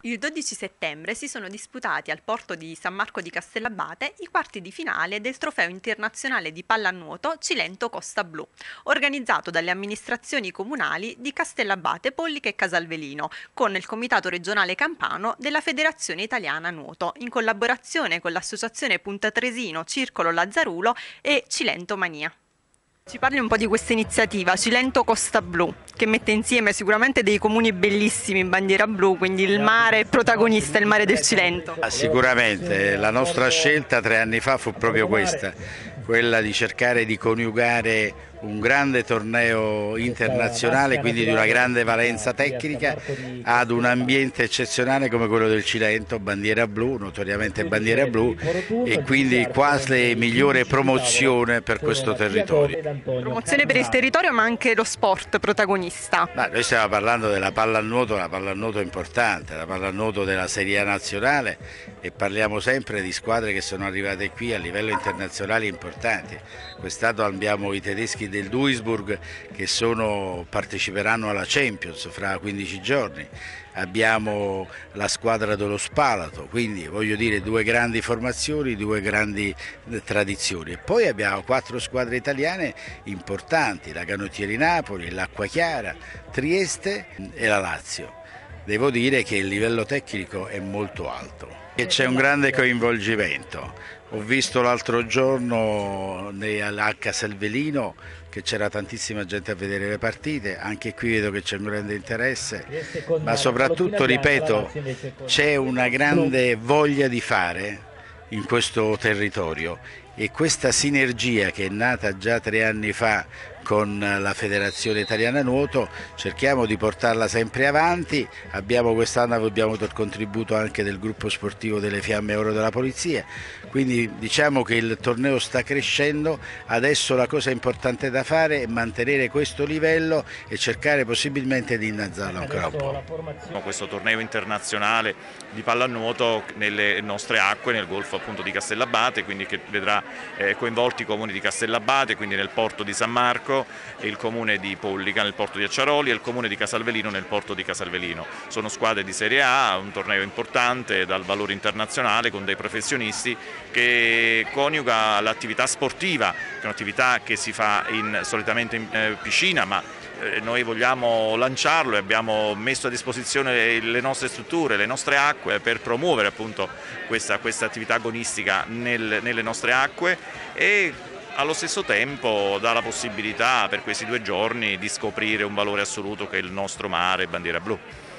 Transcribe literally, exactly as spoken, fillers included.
Il dodici settembre si sono disputati al porto di San Marco di Castellabate i quarti di finale del Trofeo Internazionale di Pallanuoto Cilento-Costa Blu, organizzato dalle amministrazioni comunali di Castellabate, Pollica e Casalvelino, con il Comitato Regionale Campano della Federazione Italiana Nuoto, in collaborazione con l'Associazione Punta Tresino, Circolo Lazzarulo e Cilento Mania. Ci parli un po' di questa iniziativa, Cilento Costa Blu, che mette insieme sicuramente dei comuni bellissimi in bandiera blu, quindi il mare è protagonista, il mare del Cilento. Ah, sicuramente, la nostra scelta tre anni fa fu proprio questa, quella di cercare di coniugare un grande torneo internazionale, quindi di una grande valenza tecnica, ad un ambiente eccezionale come quello del Cilento, bandiera blu, notoriamente bandiera blu, e quindi quasi migliore promozione per questo territorio. Promozione per il territorio, ma anche lo sport protagonista. Ma noi stiamo parlando della pallanuoto, una pallanuoto importante, la pallanuoto della Serie A nazionale, e parliamo sempre di squadre che sono arrivate qui a livello internazionale importanti. Quest'anno abbiamo i tedeschi del Duisburg che sono, parteciperanno alla Champions fra quindici giorni, abbiamo la squadra dello Spalato, quindi voglio dire due grandi formazioni, due grandi tradizioni, e poi abbiamo quattro squadre italiane importanti, la Canottieri Napoli, l'Acqua Chiara, Trieste e la Lazio. Devo dire che il livello tecnico è molto alto e c'è un grande coinvolgimento. Ho visto l'altro giorno a Casalvelino che c'era tantissima gente a vedere le partite, anche qui vedo che c'è un grande interesse, ma soprattutto, ripeto, c'è una grande voglia di fare in questo territorio, e questa sinergia che è nata già tre anni fa con la Federazione Italiana Nuoto cerchiamo di portarla sempre avanti. Abbiamo quest'anno abbiamo avuto il contributo anche del gruppo sportivo delle Fiamme Oro della Polizia, quindi diciamo che il torneo sta crescendo. Adesso la cosa importante da fare è mantenere questo livello e cercare possibilmente di innalzarlo ancora un po'. Questo torneo internazionale di pallanuoto nelle nostre acque, nel golfo appunto di Castellabate, quindi che vedrà eh, coinvolti i comuni di Castellabate, quindi nel porto di San Marco, e il comune di Pollica nel porto di Acciaroli e il comune di Casalvelino nel porto di Casalvelino. Sono squadre di Serie A, un torneo importante dal valore internazionale con dei professionisti, che coniuga l'attività sportiva, che è un'attività che si fa in, solitamente in eh, piscina, ma eh, noi vogliamo lanciarlo e abbiamo messo a disposizione le nostre strutture, le nostre acque per promuovere appunto questa, questa attività agonistica nel, nelle nostre acque, e allo stesso tempo dà la possibilità per questi due giorni di scoprire un valore assoluto che è il nostro mare, bandiera blu.